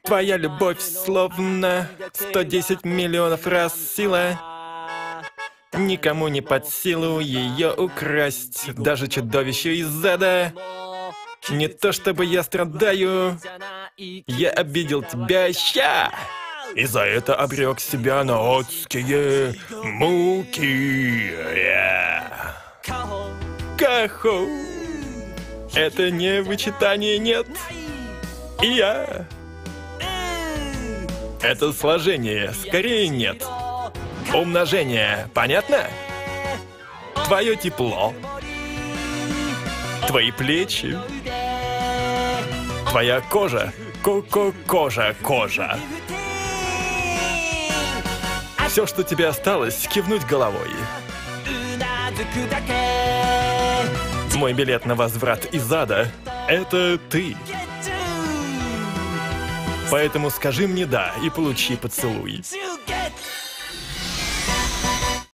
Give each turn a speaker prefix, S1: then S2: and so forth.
S1: Твоя любовь словно 110 миллионов раз сила. Никому не под силу ее украсть, даже чудовищу из ада. Не то чтобы я страдаю, я обидел тебя, ща! И за это обрек себя на адские муки. Кахо. Это не вычитание, нет. Я. Это сложение, скорее нет. Умножение, понятно? Твое тепло. Твои плечи. Твоя кожа. Кожа. Все, что тебе осталось, кивнуть головой. Мой билет на возврат из ада — это ты. Поэтому скажи мне «да» и получи поцелуй.